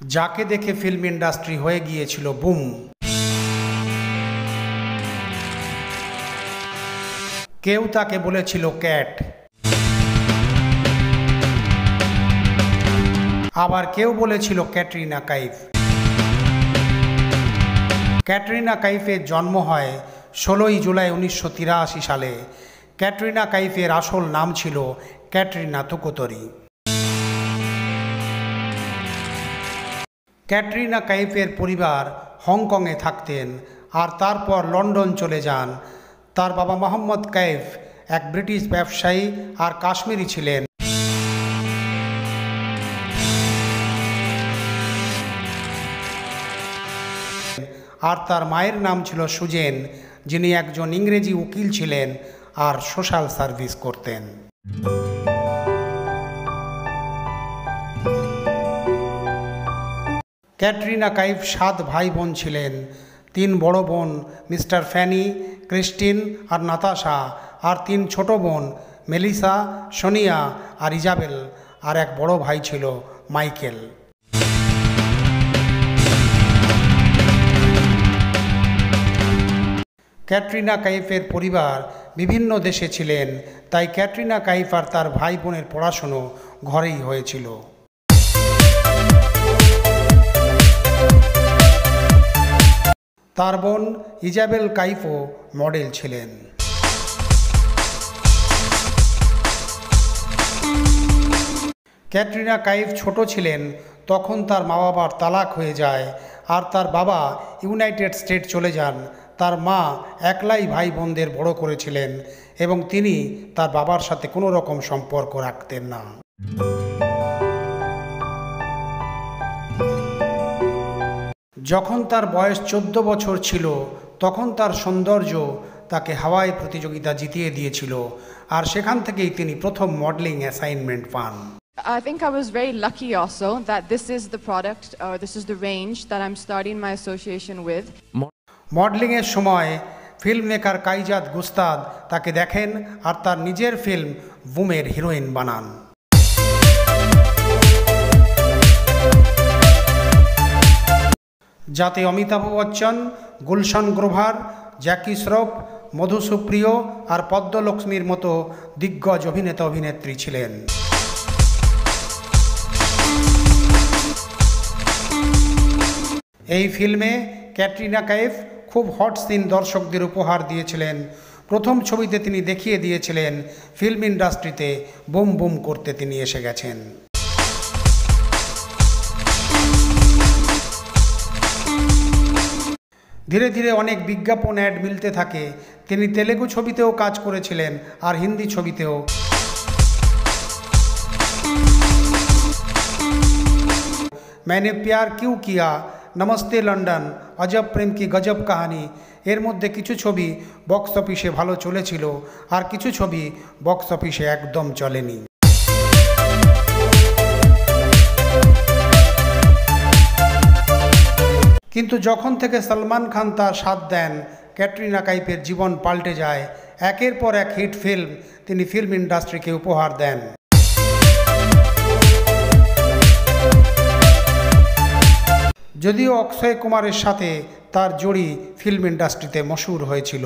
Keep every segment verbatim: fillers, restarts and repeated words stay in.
যাকে দেখে film industry হয়ে গিয়েছিল বুম। কেউ তাকে বলেছিল ক্যাট, আবার কেউ বলেছিল ক্যাটরিনা কাইফ। ক্যাটরিনা কাইফের জন্ম হয় ষোলোই জুলাই উনিশশো তিরাশি সালে। ক্যাটরিনা কাইফের আসল নাম ছিল ক্যাটরিনা তুকোতরি। ক্যাটরিনা কাইফের পরিবার হংকংয়ে থাকতেন আর তারপর লন্ডন চলে যান। তার বাবা মোহাম্মদ কাইফ এক ব্রিটিশ ব্যবসায়ী আর কাশ্মীরি ছিলেন। আর তার মায়ের নাম ছিল সুজেন, যিনি একজন ইংরেজি উকিল ছিলেন আর সোশ্যাল সার্ভিস করতেন। ক্যাটরিনা কাইফ সাত ভাই বোন ছিলেন। তিন বড় বোন মিস্টার ফ্যানি, ক্রিস্টিন আর নাতাশা, আর তিন ছোট বোন মেলিসা, সোনিয়া আর ইজাবেল, আর এক বড় ভাই ছিল মাইকেল। ক্যাটরিনা কাইফের পরিবার বিভিন্ন দেশে ছিলেন, তাই ক্যাটরিনা কাইফ আর তার ভাই বোনের পড়াশুনো ঘরেই হয়েছিল। তার বোন ইজাবেল কাইফও মডেল ছিলেন। ক্যাটরিনা কাইফ ছোট ছিলেন তখন তার মা বাবার তালাক হয়ে যায় আর তার বাবা ইউনাইটেড স্টেট চলে যান। তার মা একলাই ভাই বোনদের বড় করেছিলেন এবং তিনি তার বাবার সাথে কোনো রকম সম্পর্ক রাখতেন না। যখন তার বয়স চোদ্দ বছর ছিল তখন তার সৌন্দর্য তাকে হাওয়াই প্রতিযোগিতা জিতিয়ে দিয়েছিল আর সেখান থেকেই তিনি প্রথম মডেলিং অ্যাসাইনমেন্ট পান। I think I was very lucky also that this is the product or this is the range that I'm starting my association with. মডেলিংয়ের সময় ফিল্ম মেকার কাইজাদ গুস্তাদ তাকে দেখেন আর তার নিজের ফিল্ম বুমের হিরোইন বানান। যাতে অমিতাভ বচ্চন, গুলশন গ্রোভার, জ্যাকি শ্রফ, মধু সুপ্রিয় আর পদ্মলক্ষ্মীর মতো দিগ্গজ অভিনেতা অভিনেত্রী ছিলেন। এই ফিল্মে ক্যাটরিনা কাইফ খুব হট সিন দর্শকদের উপহার দিয়েছিলেন। প্রথম ছবিতে তিনি দেখিয়ে দিয়েছিলেন ফিল্ম ইন্ডাস্ট্রিতে বুম বুম করতে তিনি এসে গেছেন। ধীরে ধীরে অনেক বিজ্ঞাপন অ্যাড মিলতে থাকে। তিনি তেলেগু ছবিতেও কাজ করেছিলেন আর হিন্দি ছবিতেও। मैंने प्यार क्यों किया, নমস্তে লন্ডন, অজব প্রেম কি গজব কাহানি, এর মধ্যে কিছু ছবি বক্স অফিসে ভালো চলেছিল আর কিছু ছবি বক্স অফিসে একদম চলেনি। কিন্তু যখন থেকে সলমান খান তার সাথ দেন, ক্যাটরিনা কাইফের জীবন পাল্টে যায়। একের পর এক হিট ফিল্ম তিনি ফিল্ম ইন্ডাস্ট্রিকে উপহার দেন। যদিও অক্ষয় কুমারের সাথে তার জড়ি ফিল্ম ইন্ডাস্ট্রিতে মশহুর হয়েছিল।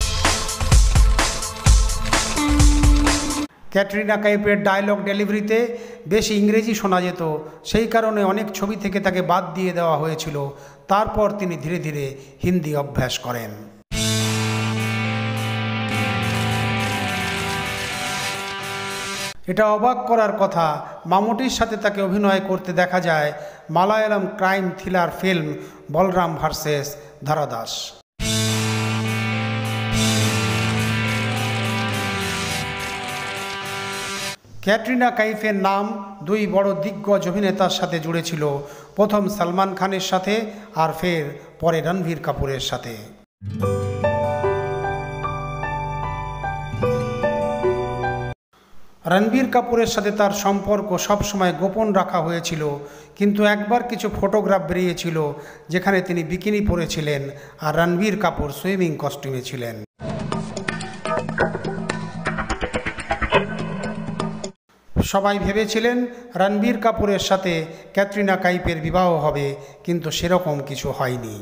ক্যাটরিনা কাইফের ডায়লগ ডেলিভারিতে বেশি ইংরেজি শোনা যেত, সেই কারণে অনেক ছবি থেকে তাকে বাদ দিয়ে দেওয়া হয়েছিল। তারপর তিনি ধীরে ধীরে হিন্দি অভ্যাস করেন। এটা অবাক করার কথা, মামুটির সাথে তাকে অভিনয় করতে দেখা যায় Malayalam crime thriller film Balram versus Dharadas. Katrina কাইফের নাম দুই বড় দিগ্গজ অভিনেতার সাথে জুড়েছিল, প্রথম সলমান খানের সাথে আর ফের পরে রণবীর কাপুরের সাথে। রণবীর কাপুরের সাথে তার সম্পর্ক সবসময় গোপন রাখা হয়েছিল, কিন্তু একবার কিছু ফটোগ্রাফ বেরিয়েছিল যেখানে তিনি বিকিনি পরেছিলেন আর রণবীর কাপুর সুইমিং কস্টিউমে ছিলেন। সবাই ভেবেছিলেন রণবীর কাপুরের সাথে ক্যাটরিনা কাইফের বিবাহ হবে, কিন্তু সেরকম কিছু হয়নি।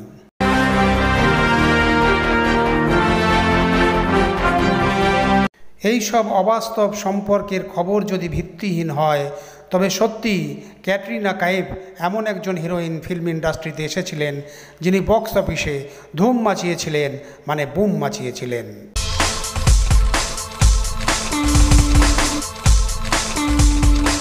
এই সব অবাস্তব সম্পর্কের খবর যদি ভিত্তিহীন হয়, তবে সত্যি ক্যাটরিনা কাইফ এমন একজন হিরোইন ফিল্ম ইন্ডাস্ট্রিতে এসেছিলেন যিনি বক্স অফিসে ধুম মাচিয়েছিলেন, মানে বুম মাচিয়েছিলেন।